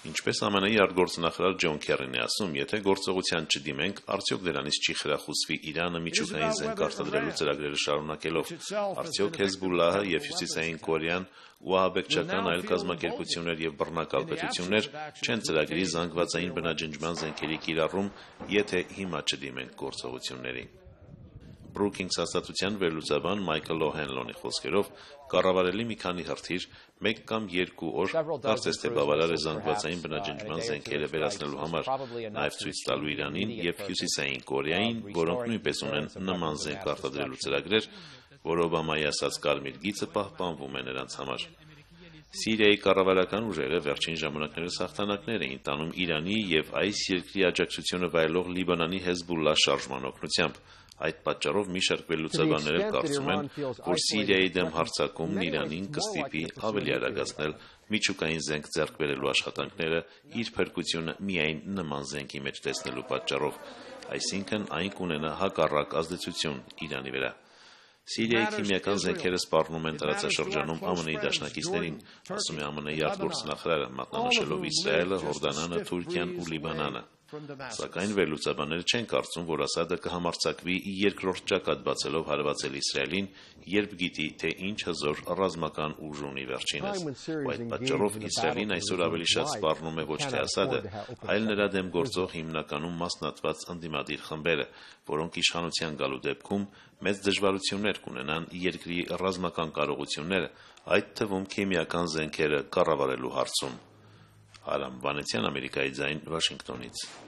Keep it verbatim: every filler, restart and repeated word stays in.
Ինչպես Ամն արտգործնախարար Ջոն Քերին է ասում, եթե գործողության չդիմենք, արդյոք դրանից չի խրախուսվի Իրանը միջուկային զենք արտադրելու ծրագրերը շարունակելով, արդյոք Հեզբոլլահը եւ Հյուսիսային Կորեան ու ահաբեկչական այլ կազմակերպություններ եւ բռնակալ պետություններ չեն ծրագրի զանգվածային բնաջնջման զենքերի կիրառում, եթե հիմա չդիմենք գործողություններին։ Brookings հաստատության վերլուծաբան Մայքլ Օ'Հենլոնի խոսքերով կառավարելի մի քանի հրթիռ մեկ կամ երկու օր կարծես թե բավարար է զանգվածային բնաջնջման զենքերը վերացնելու համար, նաև ցույց տալու Իրանին եւ Հյուսիսային Կորեային, որոնք նույնպես ունեն նման զենք արտադրելու ծրագրեր, որ Օբամայի ասած կարմիր գիծը պահպանվում է նրանց համար։ Սիրիայի կառավարական ուժերը վերջին ժամանակներս հաղթանակներ էին տանում Իրանի եւ այս երկրի աջակցությունը վայելող Լիբանանի Հեզբոլլահ շարժման օգնությամբ։ Այդ պատճառով մի շարք վերլուծաբաններ կարծում են, որ Սիրիայի դեմ հարձակումն Իրանին կստիպի ավելի արագացնել միջուկային զենք ձեռք բերելու աշխատանքները իր փրկությունը միայն նման զենքի մեջ տեսնելու պատճառով, այսինքն այն կունենա հակառակ ազդեցություն Իրանի վրա։ Սիրիայի քիմիական զենքերը սպառնում են տարածաշրջանում ԱՄՆ-ի դաշնակիցներին, ասում է ԱՄՆ-ի արտգործնախարարը, մատնանշելով Իսրայելը, Հորդանանը, Թուրքիան ու Լիբանանը։ Սակայն վերլուծաբանները չեն կարծում, որ Ասադը կհամարձակվի երկրորդ ճակատ բացելով հարվածել Իսրայելին, երբ գիտի, թե ինչ հզոր ռազմական ուժ ունի վերջինս։ Ու այդ պատճառով Իսրայելին այսօր ավելի շատ սպառնում է ոչ թե Ասադը, այլ նրա դեմ գործող հիմնականում մասնատված ընդդիմադիր խմբերը, որոնք իշխանության գալու դեպքում մեծ դժվարություններ կունենան երկրի ռազմական կարողությունները, այդ թվում քիմիական զենքերը կառավարելու հարցում։ Արամ Վանեցյան, Ամերիկայի ձայն, Վաշինգտոնից։